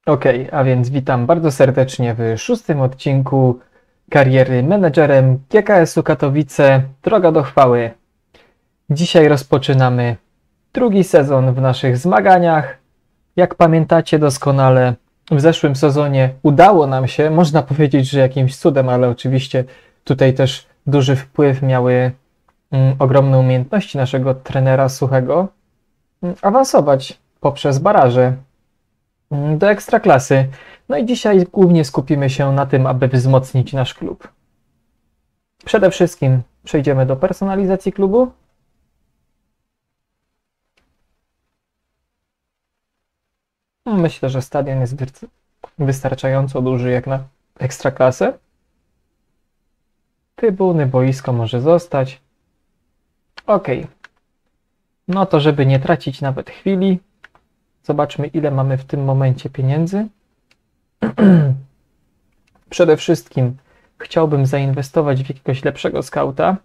Okej, a więc witam bardzo serdecznie w szóstym odcinku kariery menedżerem GKS-u Katowice Droga do chwały. Dzisiaj rozpoczynamy drugi sezon w naszych zmaganiach. Jak pamiętacie doskonale, w zeszłym sezonie udało nam się, można powiedzieć, że jakimś cudem, ale oczywiście tutaj też duży wpływ miały ogromne umiejętności naszego trenera Suchego, awansować poprzez baraże do ekstraklasy. No i dzisiaj głównie skupimy się na tym, aby wzmocnić nasz klub. Przede wszystkim przejdziemy do personalizacji klubu. Myślę, że stadion jest wystarczająco duży jak na ekstraklasę. Trybuny, boisko może zostać. Ok. No to żeby nie tracić nawet chwili, zobaczmy, ile mamy w tym momencie pieniędzy. Przede wszystkim chciałbym zainwestować w jakiegoś lepszego skauta.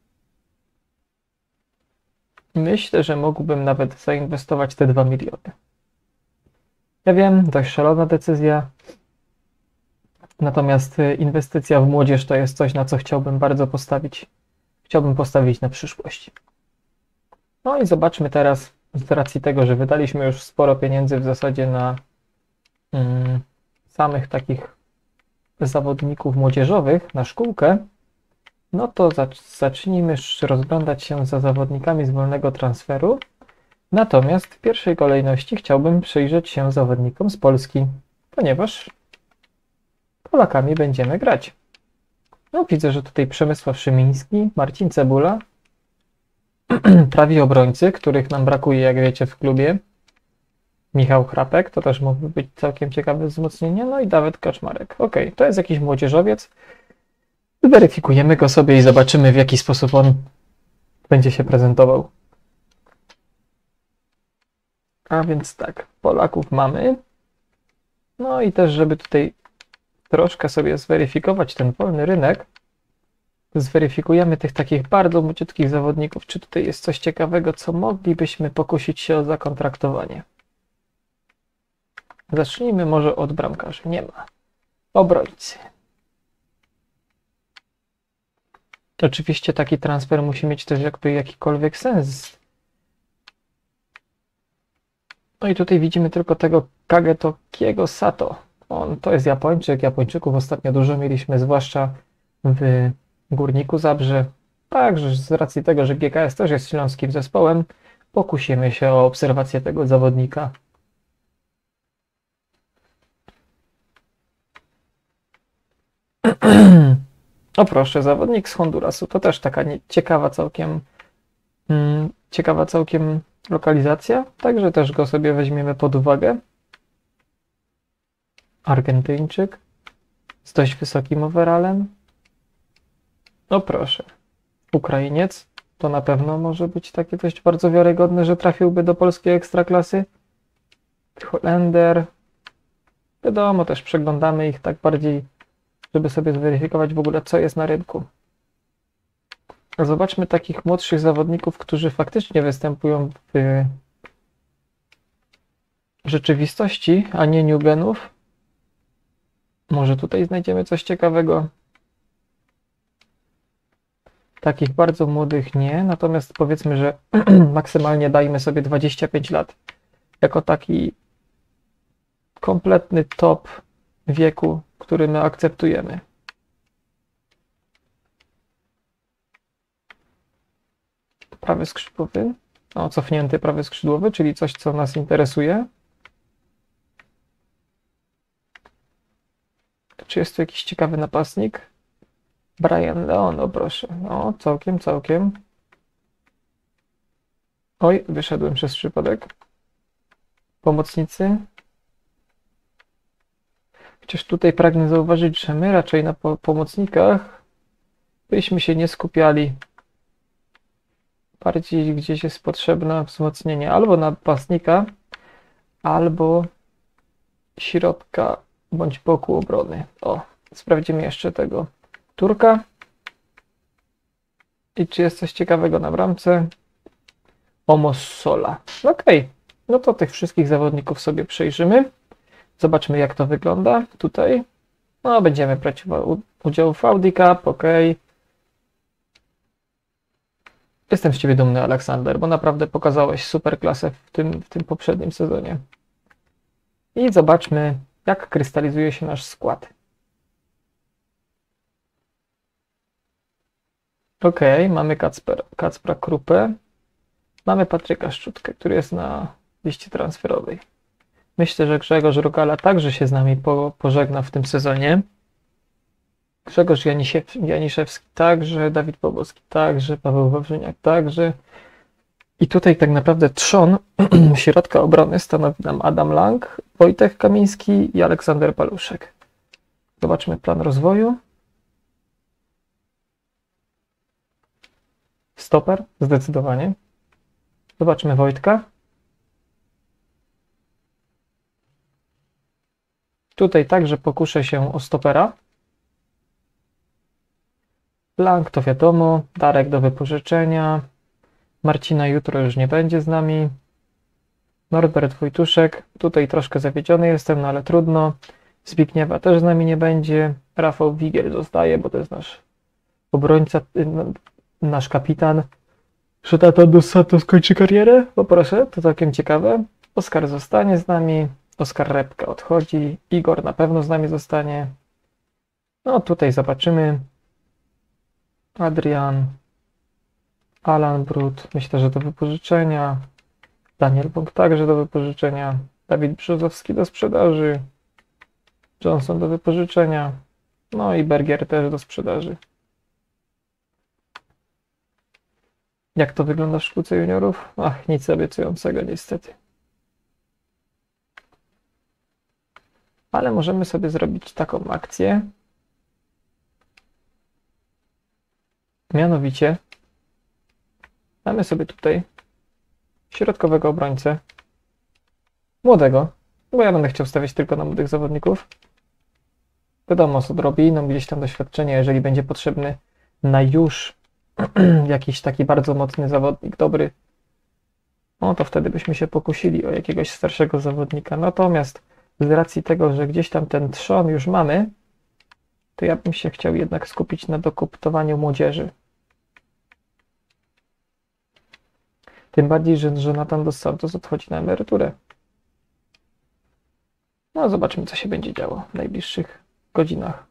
Myślę, że mógłbym nawet zainwestować te 2 miliony. Ja wiem, dość szalona decyzja. Natomiast inwestycja w młodzież to jest coś, na co chciałbym bardzo postawić. Chciałbym postawić na przyszłość. No i zobaczmy teraz, z racji tego, że wydaliśmy już sporo pieniędzy w zasadzie na samych takich zawodników młodzieżowych, na szkółkę, no to zacznijmy rozglądać się za zawodnikami z wolnego transferu. Natomiast w pierwszej kolejności chciałbym przyjrzeć się zawodnikom z Polski, ponieważ Polakami będziemy grać. No, widzę, że tutaj Przemysław Szymiński, Marcin Cebula, prawi obrońcy, których nam brakuje, jak wiecie, w klubie. Michał Chrapek, to też mógłby być całkiem ciekawe wzmocnienie. No i Dawid Kaczmarek. Ok, to jest jakiś młodzieżowiec. Zweryfikujemy go sobie i zobaczymy, w jaki sposób on będzie się prezentował. A więc tak, Polaków mamy. No i też, żeby tutaj troszkę sobie zweryfikować ten wolny rynek, zweryfikujemy tych takich bardzo młodziutkich zawodników, czy tutaj jest coś ciekawego, co moglibyśmy pokusić się o zakontraktowanie. Zacznijmy może od bramkarzy. Nie ma. Obrońcy. Oczywiście taki transfer musi mieć też jakby jakikolwiek sens. No i tutaj widzimy tylko tego Kagetokiego Sato. To jest Japończyk. Japończyków ostatnio dużo mieliśmy, zwłaszcza w Górniku Zabrze. Także z racji tego, że GKS też jest śląskim zespołem, pokusimy się o obserwację tego zawodnika. O proszę, zawodnik z Hondurasu. To też taka ciekawa całkiem lokalizacja, także też go sobie weźmiemy pod uwagę. Argentyńczyk z dość wysokim overallem. No proszę, Ukrainiec. To na pewno może być takie dość bardzo wiarygodne, że trafiłby do polskiej ekstraklasy. Holender. Wiadomo, też przeglądamy ich tak bardziej, żeby sobie zweryfikować w ogóle, co jest na rynku. Zobaczmy takich młodszych zawodników, którzy faktycznie występują w rzeczywistości, a nie newgenów. Może tutaj znajdziemy coś ciekawego. Takich bardzo młodych nie, natomiast powiedzmy, że maksymalnie dajmy sobie 25 lat. Jako taki kompletny top wieku, który my akceptujemy. Prawy skrzydłowy. Cofnięty prawy skrzydłowy, czyli coś, co nas interesuje. Czy jest tu jakiś ciekawy napastnik? Brian Leon, proszę. No, całkiem. Oj, wyszedłem przez przypadek. Pomocnicy. Chociaż tutaj pragnę zauważyć, że my raczej na pomocnikach byśmy się nie skupiali. Bardziej gdzieś jest potrzebne wzmocnienie albo napastnika, albo środka bądź boku obrony. Sprawdzimy jeszcze tego Turka. I czy jest coś ciekawego na bramce? Omos Sola. Okej, no to tych wszystkich zawodników sobie przejrzymy. Zobaczmy, jak to wygląda tutaj. No, będziemy brać udział w Audi Cup, ok. Jestem z Ciebie dumny, Aleksander, bo naprawdę pokazałeś super klasę w tym poprzednim sezonie. I zobaczmy, jak krystalizuje się nasz skład. Ok, mamy Kacpra Krupę. Mamy Patryka Szczutkę, który jest na liście transferowej. Myślę, że Grzegorz Rogala także się z nami pożegna w tym sezonie. Grzegorz Janiszewski także, Dawid Boboski także, Paweł Wawrzyniak także. I tutaj tak naprawdę trzon środka obrony stanowi nam Adam Lang, Wojtek Kamiński i Aleksander Paluszek. Zobaczmy plan rozwoju. Stoper, zdecydowanie. Zobaczmy Wojtka. Tutaj także pokuszę się o stopera. Lang to wiadomo, Darek do wypożyczenia. Marcina jutro już nie będzie z nami. Norbert Wojtuszek, tutaj troszkę zawiedziony jestem, no ale trudno. Zbigniewa też z nami nie będzie. Rafał Wigier zostaje, bo to jest nasz obrońca, nasz kapitan. Że Tata dos Santos skończy karierę? Poproszę, to całkiem ciekawe. Oskar zostanie z nami. Oskar Repka odchodzi. Igor na pewno z nami zostanie. No tutaj zobaczymy. Adrian. Alan Brut. Myślę, że do wypożyczenia. Daniel Bąk także do wypożyczenia. Dawid Brzozowski do sprzedaży. Johnson do wypożyczenia. No i Bergier też do sprzedaży. Jak to wygląda w szkółce juniorów? Ach, nic obiecującego niestety. Ale możemy sobie zrobić taką akcję. Mianowicie mamy sobie tutaj środkowego obrońcę. Młodego, bo ja będę chciał stawiać tylko na młodych zawodników. Wiadomo, co robi, no gdzieś tam doświadczenie, jeżeli będzie potrzebny na już jakiś taki bardzo mocny zawodnik, dobry, no to wtedy byśmy się pokusili o jakiegoś starszego zawodnika. Natomiast z racji tego, że gdzieś tam ten trzon już mamy, to ja bym się chciał jednak skupić na dokuptowaniu młodzieży. Tym bardziej, że Jonathan dos Santos odchodzi na emeryturę. No, zobaczmy, co się będzie działo w najbliższych godzinach.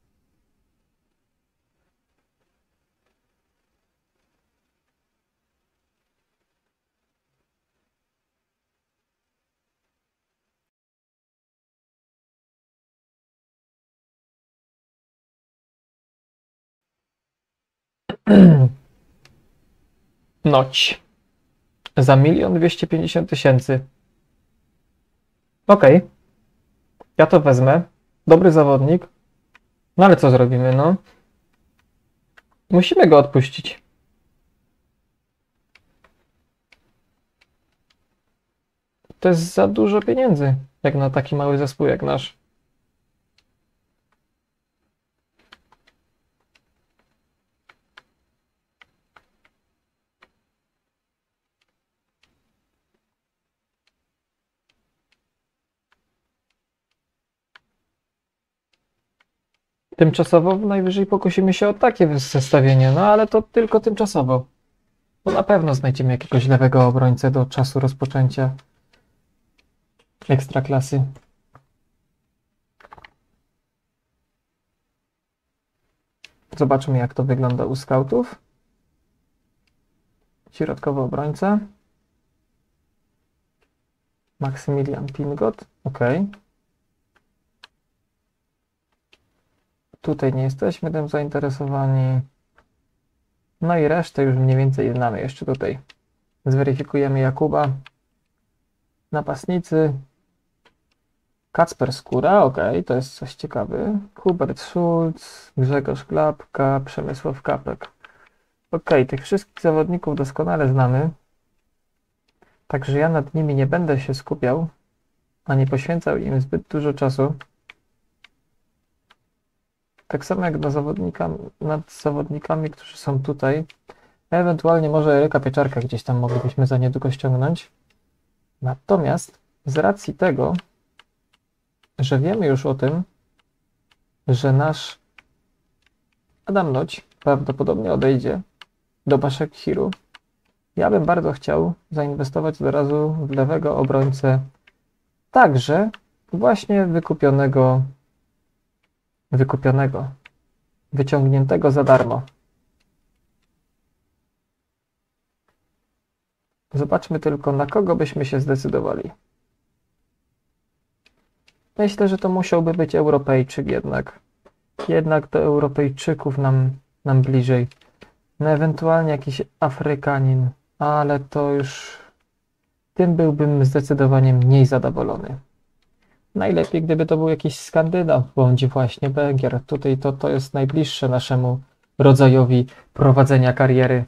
Noć. Za 1 250 000. Okej. Ja to wezmę. Dobry zawodnik. No ale co zrobimy, no? Musimy go odpuścić. To jest za dużo pieniędzy, jak na taki mały zespół jak nasz. Tymczasowo najwyżej pokusimy się o takie zestawienie, no ale to tylko tymczasowo. Bo na pewno znajdziemy jakiegoś lewego obrońcę do czasu rozpoczęcia Ekstraklasy. Zobaczmy, jak to wygląda u skautów. Środkowy obrońca. Maksymilian Pingot. Ok. Tutaj nie jesteśmy tym zainteresowani. No i resztę już mniej więcej znamy. Jeszcze tutaj zweryfikujemy Jakuba. Napastnicy. Kacper Skóra, ok, to jest coś ciekawy. Hubert Schulz, Grzegorz Klapka, Przemysław Kapek. Ok, tych wszystkich zawodników doskonale znamy. Także ja nad nimi nie będę się skupiał, ani poświęcał im zbyt dużo czasu. Tak samo jak nad zawodnikami, którzy są tutaj. Ewentualnie może Eryka Pieczarka gdzieś tam moglibyśmy za niedługo ściągnąć. Natomiast z racji tego, że wiemy już o tym, że nasz Adam Noć prawdopodobnie odejdzie do Başakşehiru. Ja bym bardzo chciał zainwestować od razu w lewego obrońcę, także właśnie wyciągniętego za darmo. Zobaczmy tylko, na kogo byśmy się zdecydowali. Myślę, że to musiałby być Europejczyk jednak. Jednak do Europejczyków nam bliżej. No ewentualnie jakiś Afrykanin, ale to już tym byłbym zdecydowanie mniej zadowolony. Najlepiej, gdyby to był jakiś Skandynaw, bądź właśnie Węgier. Tutaj to jest najbliższe naszemu rodzajowi prowadzenia kariery.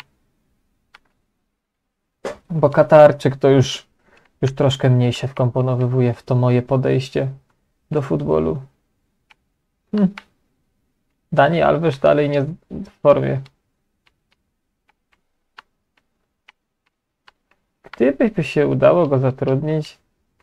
Bo Katarczyk to już troszkę mniej się wkomponowywuje w to moje podejście do futbolu. Dani Alves dalej nie w formie. Gdyby się udało go zatrudnić,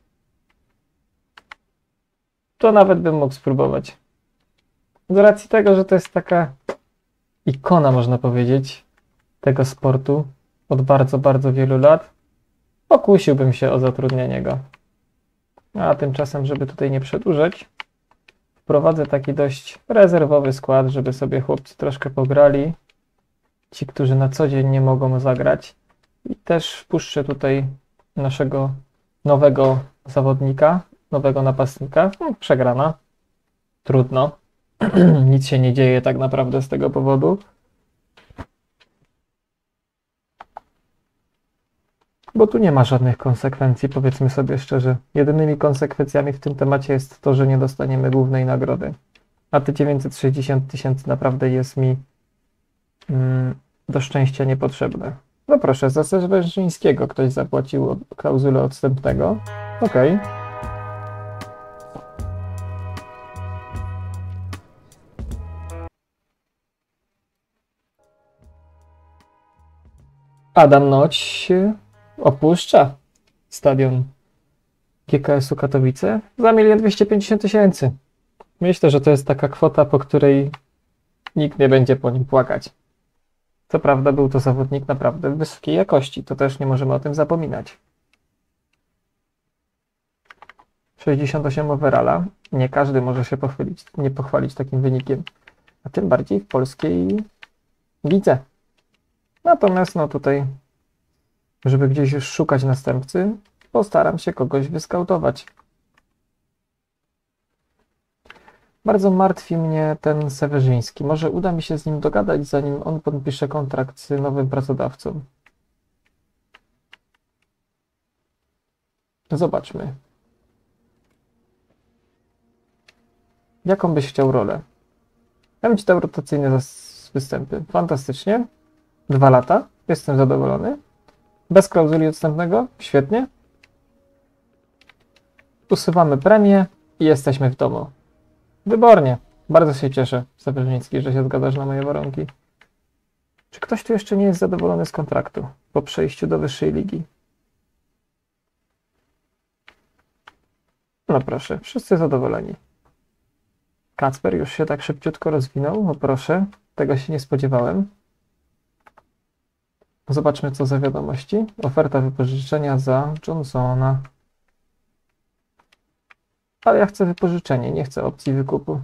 to nawet bym mógł spróbować. Z racji tego, że to jest taka ikona, można powiedzieć, tego sportu od bardzo, bardzo wielu lat, pokusiłbym się o zatrudnienie go. A tymczasem, żeby tutaj nie przedłużać, wprowadzę taki dość rezerwowy skład, żeby sobie chłopcy troszkę pograli. Ci, którzy na co dzień nie mogą zagrać. I też wpuszczę tutaj naszego nowego zawodnika, nowego napastnika. Przegrana. Trudno. Nic się nie dzieje tak naprawdę z tego powodu. Bo tu nie ma żadnych konsekwencji, powiedzmy sobie szczerze. Jedynymi konsekwencjami w tym temacie jest to, że nie dostaniemy głównej nagrody. A te 960 000 naprawdę jest mi do szczęścia niepotrzebne. No proszę, za Sewerzyńskiego ktoś zapłacił klauzulę odstępnego. Okej. Adam Noć opuszcza stadion GKS-u Katowice za 1 250 000. Myślę, że to jest taka kwota, po której nikt nie będzie po nim płakać. Co prawda był to zawodnik naprawdę wysokiej jakości, to też nie możemy o tym zapominać. 68 overalla. Nie każdy może się nie pochwalić takim wynikiem, a tym bardziej w polskiej lidze. Natomiast no tutaj, żeby gdzieś już szukać następcy, postaram się kogoś wyskautować. Bardzo martwi mnie ten Sewerzyński. Może uda mi się z nim dogadać, zanim on podpisze kontrakt z nowym pracodawcą. Zobaczmy. Jaką byś chciał rolę? Ja bym ci dał rotacyjne występy. Fantastycznie. 2 lata. Jestem zadowolony. Bez klauzuli odstępnego. Świetnie. Usuwamy premię i jesteśmy w domu. Wybornie. Bardzo się cieszę, Sewerzyński, że się zgadzasz na moje warunki. Czy ktoś tu jeszcze nie jest zadowolony z kontraktu po przejściu do wyższej ligi? No proszę, wszyscy zadowoleni. Kacper już się tak szybciutko rozwinął. No proszę, tego się nie spodziewałem. Zobaczmy, co za wiadomości. Oferta wypożyczenia za Johnsona. Ale ja chcę wypożyczenie, nie chcę opcji wykupu.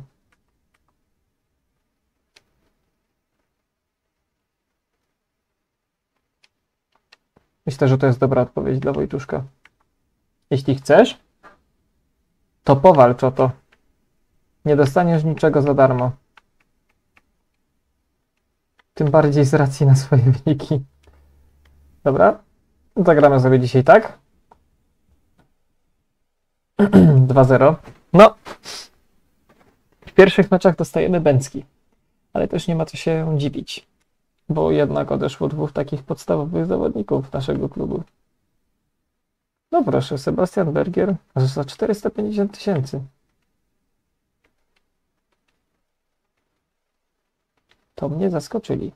Myślę, że to jest dobra odpowiedź dla Wojtuszka. Jeśli chcesz, to powalcz o to. Nie dostaniesz niczego za darmo. Tym bardziej z racji na swoje wyniki. Dobra, zagramy sobie dzisiaj tak. 2-0. No, w pierwszych meczach dostajemy bęcki, ale też nie ma co się dziwić, bo jednak odeszło 2 takich podstawowych zawodników naszego klubu. No proszę, Sebastian Bergier za 450 000. To mnie zaskoczyli.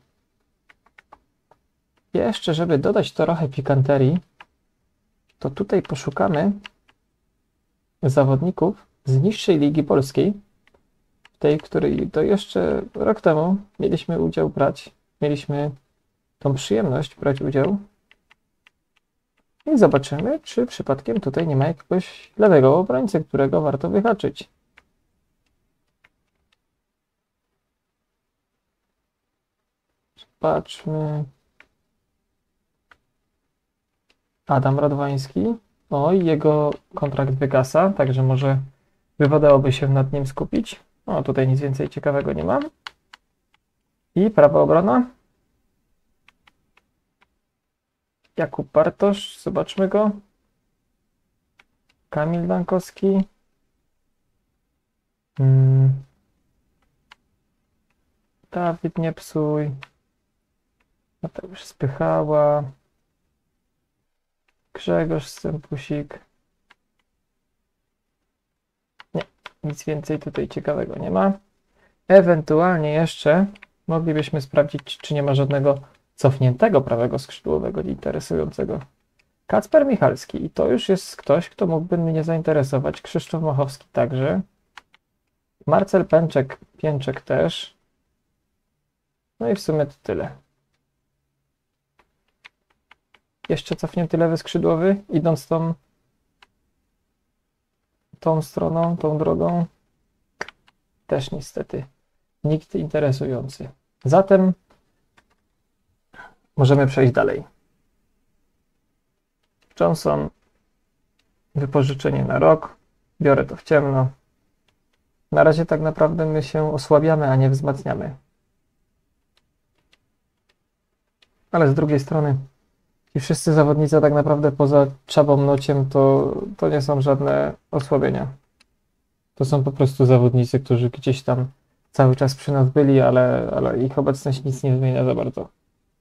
Jeszcze, żeby dodać trochę pikanterii, to tutaj poszukamy zawodników z niższej ligi polskiej, tej, której to jeszcze rok temu mieliśmy tą przyjemność brać udział. I zobaczymy, czy przypadkiem tutaj nie ma jakiegoś lewego obrońcy, którego warto wyhaczyć. Patrzmy. Adam Radwański. Oj, jego kontrakt wygasa, także może wypadałoby się nad nim skupić. O, tutaj nic więcej ciekawego nie ma. I prawa obrona. Jakub Bartosz, zobaczmy go. Kamil Dankowski. Dawid Niepsuj. Mateusz Spychała. Grzegorz Stępusik. Nie, nic więcej tutaj ciekawego nie ma. Ewentualnie jeszcze moglibyśmy sprawdzić, czy nie ma żadnego cofniętego prawego skrzydłowego interesującego. Kacper Michalski. I to już jest ktoś, kto mógłby mnie zainteresować. Krzysztof Machowski także. Marcel Pięczek też. No i w sumie to tyle. Jeszcze cofnięty lewy skrzydłowy, idąc tą stroną, tą drogą. Też niestety nikt interesujący. Zatem możemy przejść dalej. Johnson, wypożyczenie na rok. Biorę to w ciemno. Na razie tak naprawdę my się osłabiamy, a nie wzmacniamy. Ale z drugiej strony ci wszyscy zawodnicy tak naprawdę poza Czabą Nociem to nie są żadne osłabienia. To są po prostu zawodnicy, którzy gdzieś tam cały czas przy nas byli, ale ich obecność nic nie zmienia za bardzo.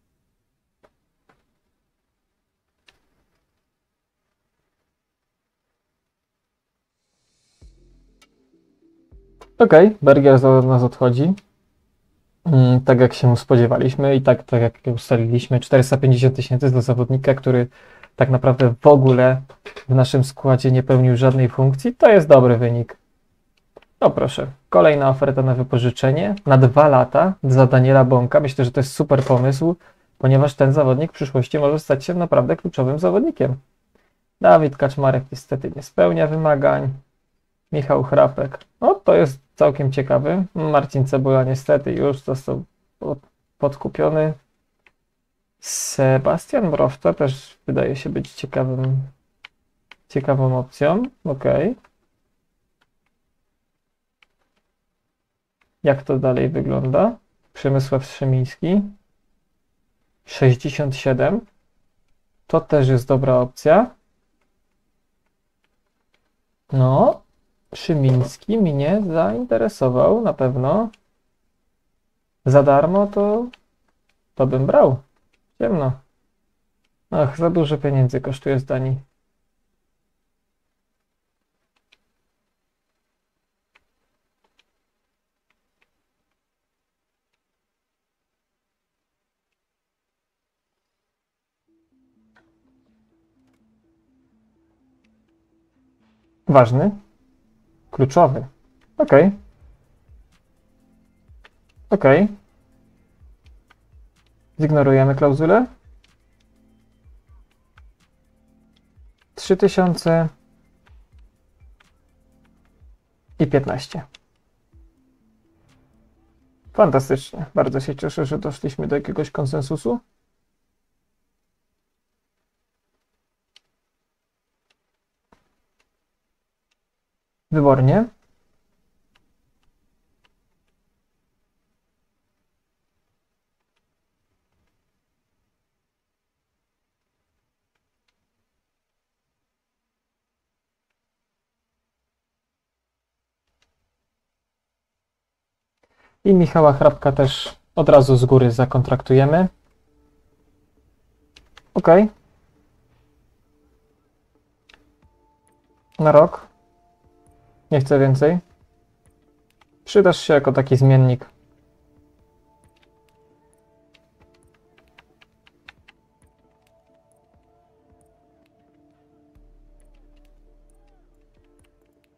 Okej, Berger od nas odchodzi. Tak jak się spodziewaliśmy i tak jak ustaliliśmy, 450 000 dla zawodnika, który tak naprawdę w ogóle w naszym składzie nie pełnił żadnej funkcji, to jest dobry wynik. No proszę, kolejna oferta na wypożyczenie na 2 lata za Daniela Bąka. Myślę, że to jest super pomysł, ponieważ ten zawodnik w przyszłości może stać się naprawdę kluczowym zawodnikiem. Dawid Kaczmarek niestety nie spełnia wymagań. Michał Chrapek, no to jest całkiem ciekawy. Marcin Cebula niestety już został podkupiony. Sebastian Mrowcza też wydaje się być ciekawą opcją. Ok. Jak to dalej wygląda? Przemysław Strzemiński. 67. To też jest dobra opcja. No, Szymiński mnie zainteresował na pewno. Za darmo to bym brał. Ciemno. Ach, za dużo pieniędzy kosztuje z Danii. Ważny. Kluczowy. Okej. Okej. Zignorujemy klauzulę. 3015. Fantastycznie. Bardzo się cieszę, że doszliśmy do jakiegoś konsensusu. Wybornie. I Michała Chrapka też od razu z góry zakontraktujemy. Ok. Na rok. Nie chcę więcej. Przydasz się jako taki zmiennik.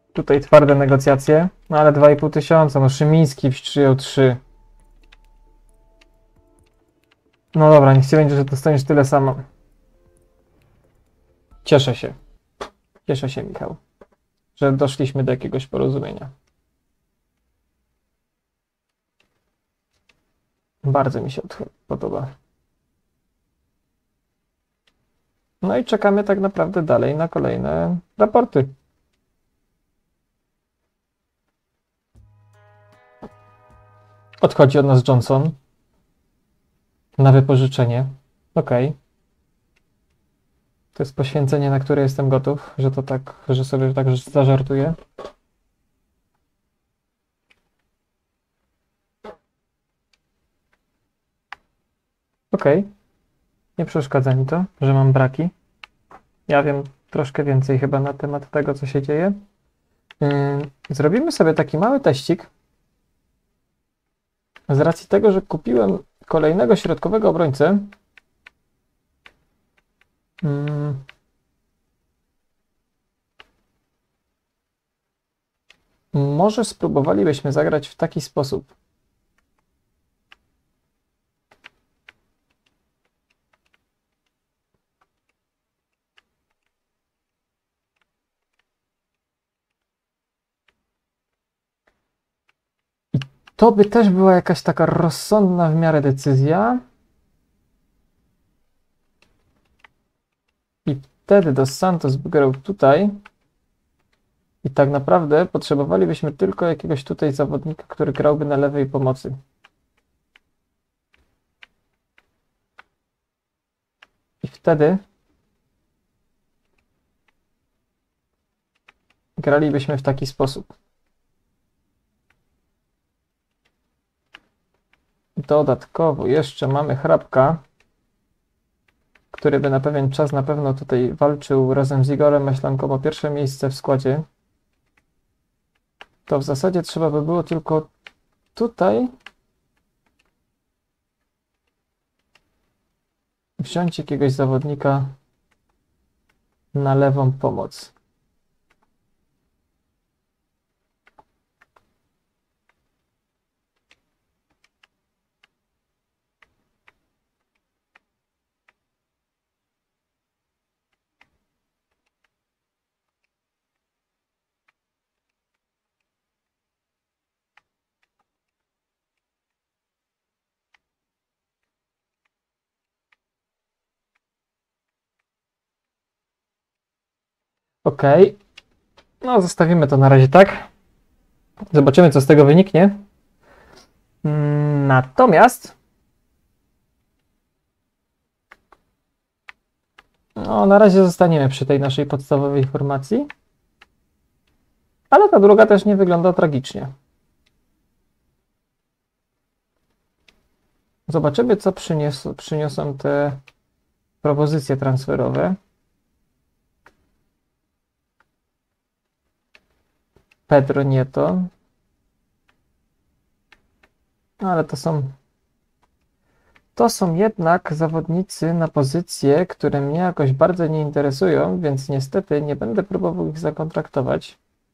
Tutaj twarde negocjacje, no ale 2,5 tysiąca, no Szymiński przyjął 3. No dobra, niech ci będzie, że dostaniesz tyle samo. Cieszę się. Cieszę się, Michał, że doszliśmy do jakiegoś porozumienia. Bardzo mi się podoba. No i czekamy tak naprawdę dalej na kolejne raporty. Odchodzi od nas Johnson na wypożyczenie. Okej. To jest poświęcenie, na które jestem gotów, że to tak, że sobie tak zażartuję. Okej. Nie przeszkadza mi to, że mam braki. Ja wiem troszkę więcej chyba na temat tego, co się dzieje. Zrobimy sobie taki mały teścik. Z racji tego, że kupiłem kolejnego środkowego obrońcę. Może spróbowalibyśmy zagrać w taki sposób. To by też była jakaś taka rozsądna w miarę decyzja. I wtedy Dos Santos by grał tutaj. I tak naprawdę potrzebowalibyśmy tylko jakiegoś tutaj zawodnika, który grałby na lewej pomocy. I wtedy gralibyśmy w taki sposób. Dodatkowo jeszcze mamy Hrabka, który by na pewien czas na pewno tutaj walczył razem z Igorem Maślanką o pierwsze miejsce w składzie. To w zasadzie trzeba by było tylko tutaj wziąć jakiegoś zawodnika na lewą pomoc. Ok, no zostawimy to na razie tak. Zobaczymy, co z tego wyniknie. Natomiast no, na razie zostaniemy przy tej naszej podstawowej formacji. Ale ta druga też nie wygląda tragicznie. Zobaczymy, co przyniosą te propozycje transferowe. Pedro Nieto. No, ale to są jednak zawodnicy na pozycje, które mnie jakoś bardzo nie interesują, więc niestety nie będę próbował ich zakontraktować.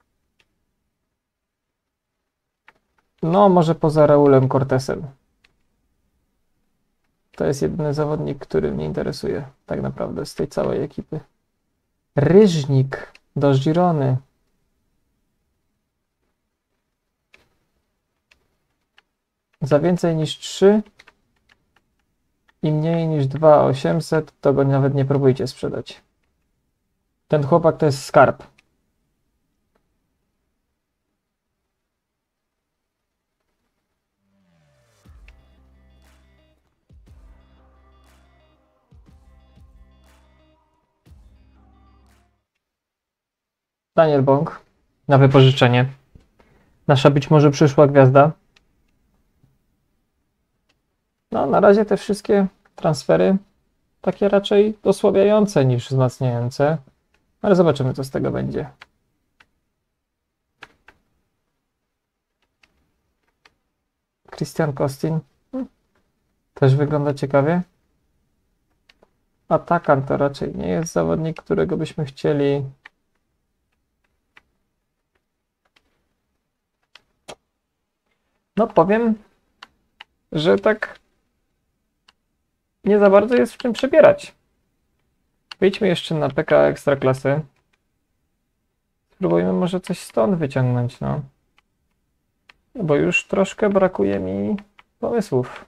No, może poza Raulem Cortesem. To jest jedyny zawodnik, który mnie interesuje tak naprawdę z tej całej ekipy. Ryżnik do Girony. Za więcej niż 3 i mniej niż 2,800 to go nawet nie próbujcie sprzedać. Ten chłopak to jest skarb. Daniel Bąk na wypożyczenie. Nasza być może przyszła gwiazda. No, na razie te wszystkie transfery takie raczej osłabiające niż wzmacniające, ale zobaczymy, co z tego będzie. Christian Kostin też wygląda ciekawie. Atakant to raczej nie jest zawodnik, którego byśmy chcieli. No powiem, że tak nie za bardzo jest w czym przebierać. Wyjdźmy jeszcze na PK Ekstraklasy. Spróbujmy może coś stąd wyciągnąć, no. Bo już troszkę brakuje mi pomysłów.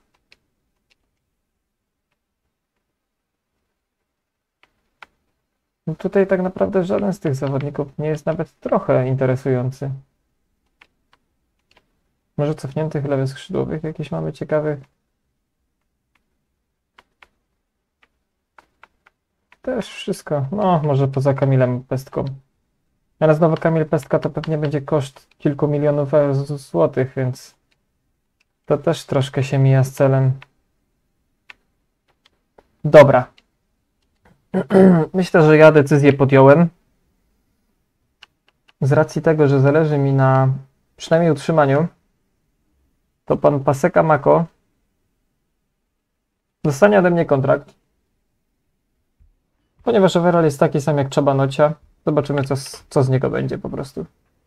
No tutaj tak naprawdę żaden z tych zawodników nie jest nawet trochę interesujący. Może cofniętych lewych skrzydłowych jakieś mamy ciekawych? Też wszystko. No, może poza Kamilem Pestką. Ale znowu Kamil Pestka to pewnie będzie koszt kilku milionów złotych, więc to też troszkę się mija z celem. Dobra. Myślę, że ja decyzję podjąłem. Z racji tego, że zależy mi na przynajmniej utrzymaniu, to pan Paseka Mako dostanie ode mnie kontrakt. Ponieważ overall jest taki sam jak Czabanocia, zobaczymy co z niego będzie po prostu.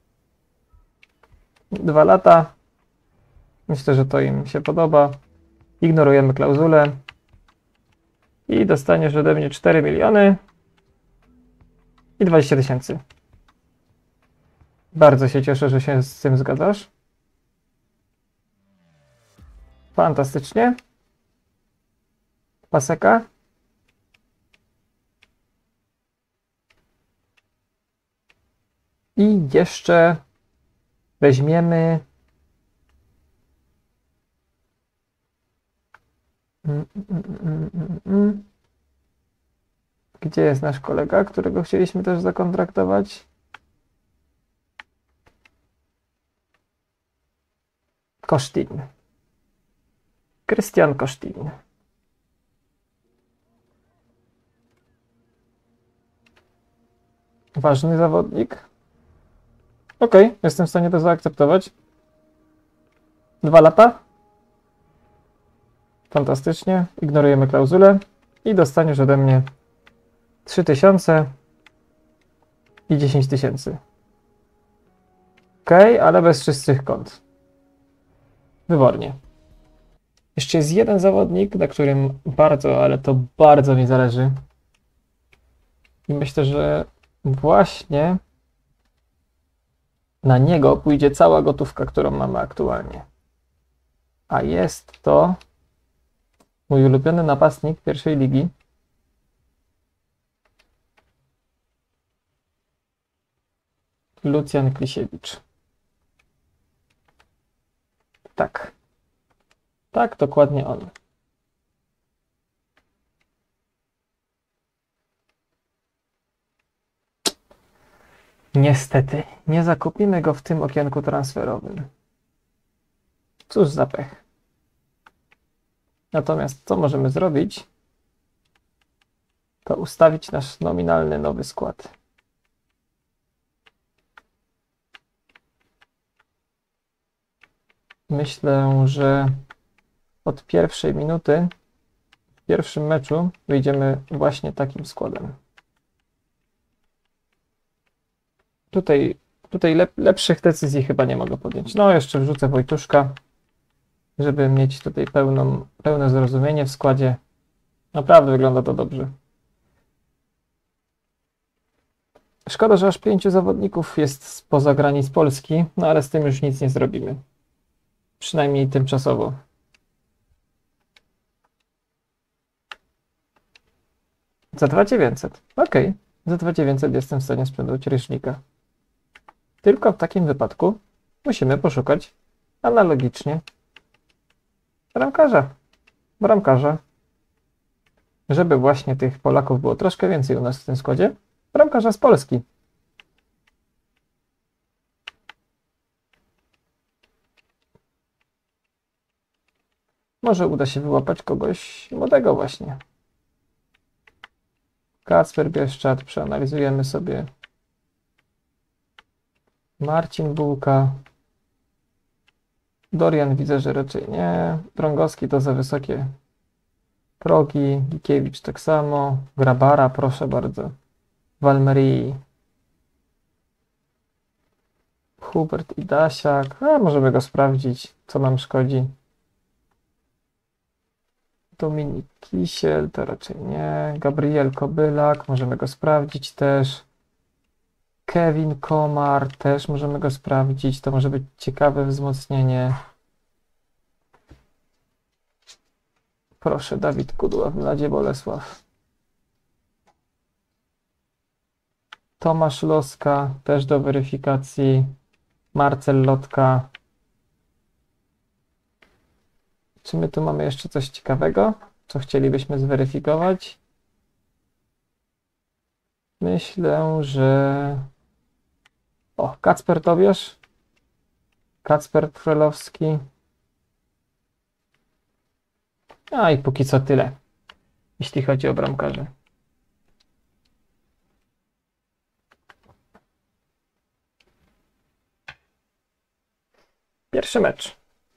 2 lata. Myślę, że to im się podoba. Ignorujemy klauzulę. I dostaniesz ode mnie 4 miliony i 20 tysięcy. Bardzo się cieszę, że się z tym zgadzasz. Fantastycznie. Paseka. I jeszcze weźmiemy Gdzie jest nasz kolega, którego chcieliśmy też zakontraktować? Kosztin. Krystian Kosztin. Ważny zawodnik. Okej, jestem w stanie to zaakceptować. 2 lata. Fantastycznie. Ignorujemy klauzulę. I dostaniesz ode mnie 3000 i 10 tysięcy. Okej, ale bez czystych kont. Wybornie. Jeszcze jest jeden zawodnik, na którym bardzo, ale to bardzo mi zależy. I myślę, że właśnie na niego pójdzie cała gotówka, którą mamy aktualnie. A jest to mój ulubiony napastnik pierwszej ligi. Lucjan Klisiewicz. Tak. Tak, dokładnie on. Niestety, nie zakupimy go w tym okienku transferowym. Cóż za pech. Natomiast co możemy zrobić, to ustawić nasz nominalny nowy skład. Myślę, że od pierwszej minuty w pierwszym meczu wyjdziemy właśnie takim składem. Tutaj lepszych decyzji chyba nie mogę podjąć. No, jeszcze wrzucę Wojtuszka, żeby mieć tutaj pełne zrozumienie w składzie. Naprawdę wygląda to dobrze. Szkoda, że aż 5 zawodników jest spoza granic Polski, no ale z tym już nic nie zrobimy. Przynajmniej tymczasowo. Za 2900. Okej. Za 2900 jestem w stanie sprzedać Rysznika. Tylko w takim wypadku musimy poszukać analogicznie bramkarza. Żeby właśnie tych Polaków było troszkę więcej u nas w tym składzie. Bramkarza z Polski. Może uda się wyłapać kogoś młodego właśnie. Kacper Bieszczad, przeanalizujemy sobie. Marcin Bułka. Dorian widzę, że raczej nie. Drągowski to za wysokie progi. Gikiewicz tak samo. Grabara, proszę bardzo. Walmerii. Hubert i Dasiak. A możemy go sprawdzić, co nam szkodzi. Dominik Kisiel, to raczej nie. Gabriel Kobylak, możemy go sprawdzić też. Kevin Komar, też możemy go sprawdzić. To może być ciekawe wzmocnienie. Proszę, Dawid Kudła, Wladzie Bolesław. Tomasz Loska, też do weryfikacji. Marcel Lotka. Czy my tu mamy jeszcze coś ciekawego, co chcielibyśmy zweryfikować? Myślę, że... O, Kacper Tobiasz. Kacper Trelowski. A i póki co tyle, jeśli chodzi o bramkarzy. Pierwszy mecz.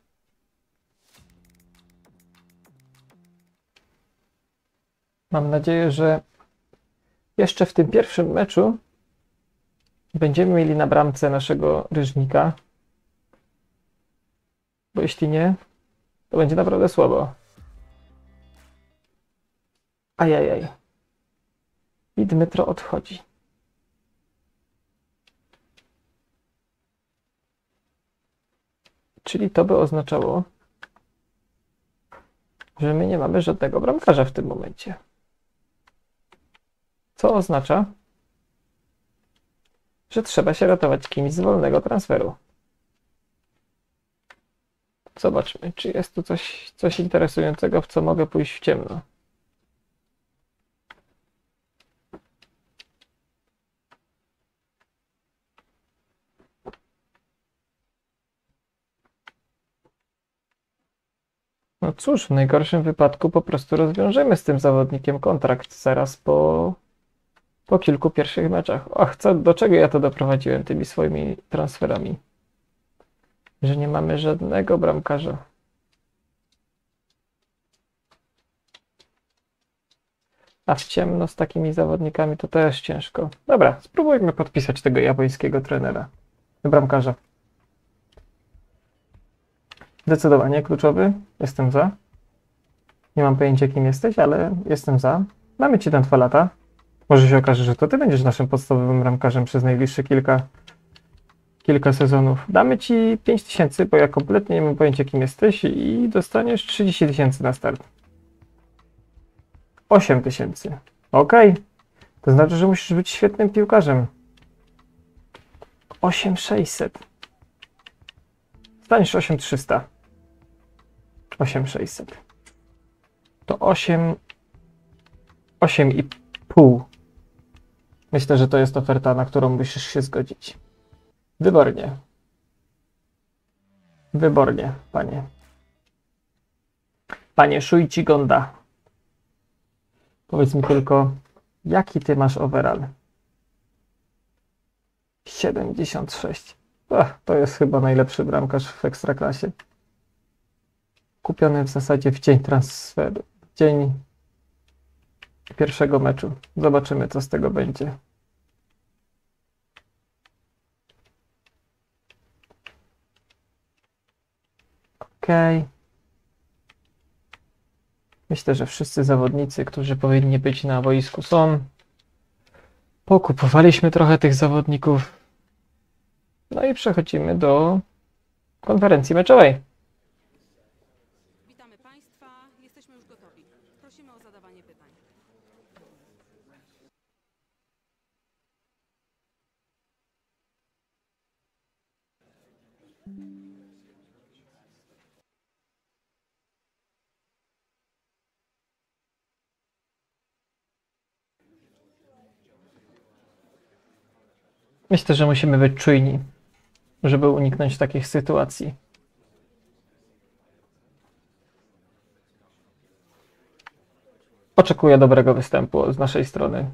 Mam nadzieję, że jeszcze w tym pierwszym meczu będziemy mieli na bramce naszego Ryżnika. Bo jeśli nie, to będzie naprawdę słabo. Ajajaj. I Dmytro odchodzi. Czyli to by oznaczało, że my nie mamy żadnego bramkarza w tym momencie. Co oznacza, że trzeba się ratować kimś z wolnego transferu. Zobaczmy, czy jest tu coś interesującego, w co mogę pójść w ciemno. No cóż, w najgorszym wypadku po prostu rozwiążemy z tym zawodnikiem kontrakt zaraz po kilku pierwszych meczach. Ach, do czego ja to doprowadziłem tymi swoimi transferami? Że nie mamy żadnego bramkarza. A w ciemno z takimi zawodnikami to też ciężko. Dobra, spróbujmy podpisać tego japońskiego trenera. Bramkarza. Zdecydowanie kluczowy. Jestem za. Nie mam pojęcia, kim jesteś, ale jestem za. Mamy ci na 2 lata. Może się okaże, że to ty będziesz naszym podstawowym bramkarzem przez najbliższe kilka sezonów. Damy ci 5000, bo ja kompletnie nie mam pojęcia, kim jesteś i dostaniesz 30 000 na start. 8000. Ok. To znaczy, że musisz być świetnym piłkarzem. 8600. Staniesz 8300. 8600. To 8,5. Myślę, że to jest oferta, na którą musisz się zgodzić. Wybornie. Wybornie, panie. Panie Shuichi Gonda. Powiedz mi tylko, jaki ty masz overall? 76. To jest chyba najlepszy bramkarz w Ekstraklasie. Kupiony w zasadzie w dzień transferu. W dzień pierwszego meczu. Zobaczymy, co z tego będzie. Okej. Myślę, że wszyscy zawodnicy, którzy powinni być na boisku, są. Pokupowaliśmy trochę tych zawodników. No i przechodzimy do konferencji meczowej. Witamy Państwa. Jesteśmy już gotowi. Prosimy o zadawanie pytań. Myślę, że musimy być czujni, żeby uniknąć takich sytuacji. Oczekuję dobrego występu z naszej strony.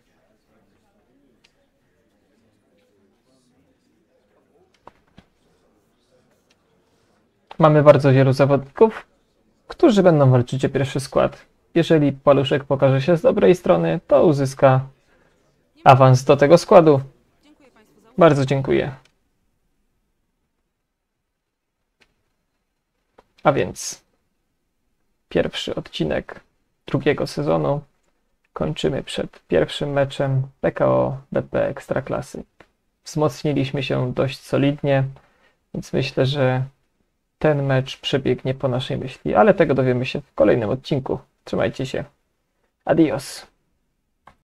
Mamy bardzo wielu zawodników, którzy będą walczyć o pierwszy skład. Jeżeli Paluszek pokaże się z dobrej strony, to uzyska awans do tego składu. Dziękuję Państwu za uwagę. Bardzo dziękuję. A więc pierwszy odcinek drugiego sezonu kończymy przed pierwszym meczem PKO BP Ekstraklasy. Wzmocniliśmy się dość solidnie, więc myślę, że ten mecz przebiegnie po naszej myśli, ale tego dowiemy się w kolejnym odcinku. Trzymajcie się. Adios.